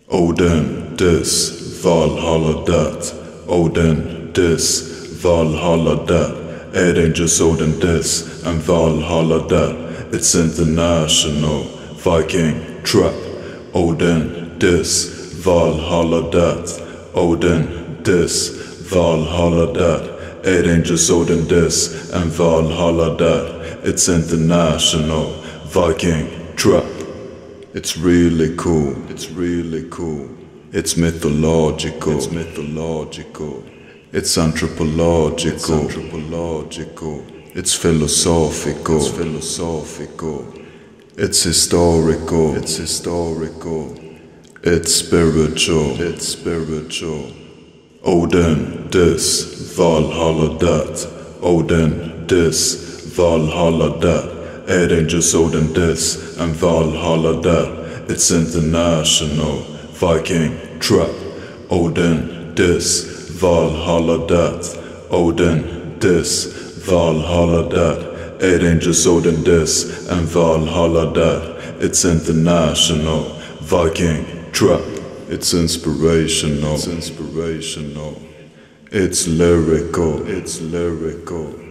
Odin, this, Valhalla that. Odin, this, Valhalla that. It ain't just Odin this and Valhalla that. It's international, Viking trap. Odin, this, Valhalla that. Odin, this, Valhalla that. It ain't just Odin this and Valhalla that. It's international, Viking trap. It's really cool, it's really cool. It's mythological, it's mythological. It's anthropological, it's anthropological. It's philosophical, it's philosophical. It's historical, it's historical. It's spiritual, it's spiritual. Odin, this, Valhalla that. Odin, this, Valhalla that. It ain't just Odin this and Valhalla that. It's international, Viking trap. Odin this, Valhalla that. Odin this, Valhalla that. It ain't just Odin this and Valhalla that. It's international, Viking trap. It's inspirational, it's inspirational. It's lyrical, it's lyrical.